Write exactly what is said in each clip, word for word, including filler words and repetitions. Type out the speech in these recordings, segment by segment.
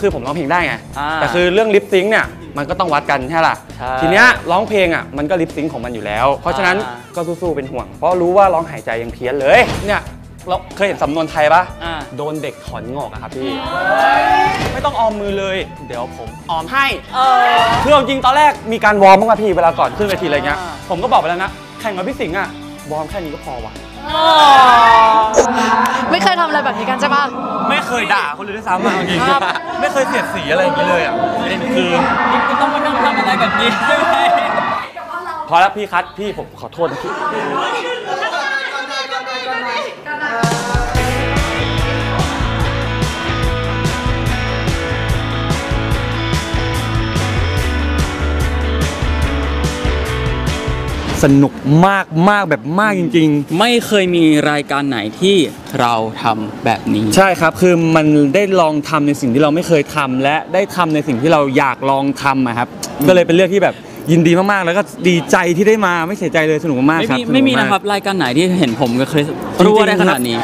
คือผมร้องเพลงได้ไงแต่คือเรื่องลิปซิงค์เนี่ยมันก็ต้องวัดกันใช่ล่ะทีเนี้ยร้องเพลงอ่ะมันก็ลิปซิงค์ของมันอยู่แล้วเพราะฉะนั้นก็สู้ๆเป็นห่วงเพราะรู้ว่าร้องหายใจยังเพี้ยนเลยเนี่ยเราเคยเห็นสำนวนไทยปะโดนเด็กถอนงอกอะครับพี่ไม่ต้องออมมือเลยเดี๋ยวผมออมให้คือจริงตอนแรกมีการวอร์มบ้างป่ะพี่เวลาก่อนขึ้นเวทีอะไรเงี้ยผมก็บอกไปแล้วนะแข่งกับพี่สิงห์อะวอร์มแค่นี้ก็พอว่ะไม่เคยทำอะไรแบบนี้กันใช่ปะไม่เคยด่าคนเลยด้วยซ้ำอ่ะจริงไม่เคยเสียดสีอะไรอย่างนี้เลยอ่ะคือคุณต้องมานั่งทำอะไรแบบนี้ใช่ไหมพอแล้วพี่คัทพี่ผมขอโทษนะพี่สนุกมากมากแบบมากจริงๆไม่เคยมีรายการไหนที่เราทำแบบนี้ใช่ครับคือมันได้ลองทำในสิ่งที่เราไม่เคยทำและได้ทำในสิ่งที่เราอยากลองทำครับก็เลยเป็นเรื่องที่แบบยินดีมากๆแล้วก็ดีใจที่ได้มาไม่เสียใจเลยสนุกมากครับไม่มีนะครับรายการไหนที่เห็นผมกับคริสรู้ได้ขนาดนี้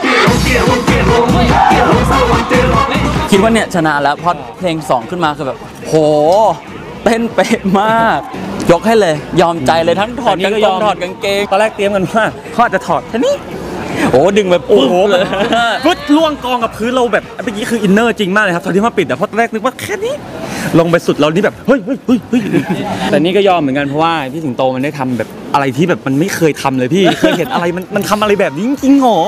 คิดว่าเนี่ยชนะแล้วพอเพลงสองขึ้นมาคือแบบโหเต้นเป๊ะมากยกให้เลยยอมใจเลยทั้งถอดกางเกงถอดกางเกงตอนแรกเตรียมกันว่าเขาอาจจะถอดแค่นี้โอ้ดึงแบบโอ้โหเลยพุดล่วงกองกับพื้นเราแบบเมื่อกี้คืออินเนอร์จริงมากเลยครับตอนที่มาปิดแต่พอแรกนึกว่าแค่นี้ลงไปสุดเรานี่แบบเฮ้ยเฮ้ยเฮ้ยเฮ้ยแต่นี่ก็ยอมเหมือนกันเพราะว่าพี่สิงโตมันได้ทำแบบอะไรที่แบบมันไม่เคยทำเลยพี่เคยเห็นอะไรมันมันทำอะไรแบบนี้จริงๆหรอ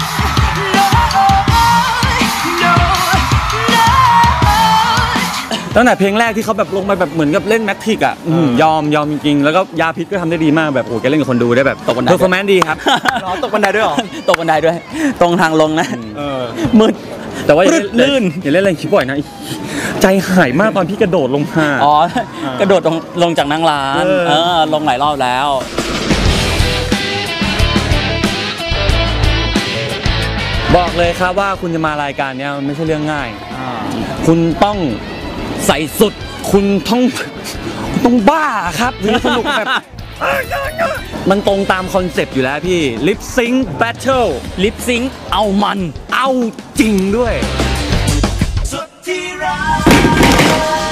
ตั้งแต่เพลงแรกที่เขาแบบลงไปแบบเหมือนกับเล่นแมทริกอ่ะยอมยอมจริงๆแล้วก็ยาพิษก็ทำได้ดีมากแบบโอ้แกเล่นกับคนดูได้แบบตกบันไดเพอร์ฟอร์แมนซ์ดีครับตกบันไดด้วยหรอตกบันไดด้วยตรงทางลงนะมืดแต่ว่าลื่นอย่าเล่นอะไรคิดบ่อยนะใจหายมากตอนพี่กระโดดลงมาอ๋อกระโดดลงลงจากนั่งร้านเออลงหลายรอบแล้วบอกเลยครับว่าคุณจะมารายการนี้มันไม่ใช่เรื่องง่ายคุณต้องใส่สุดคุณต้องต้องบ้าครับถึงสนุกแบบมันตรงตามคอนเซปต์อยู่แล้วพี่ Lip Sync Battle Lip Sync เอามันเอาจริงด้วย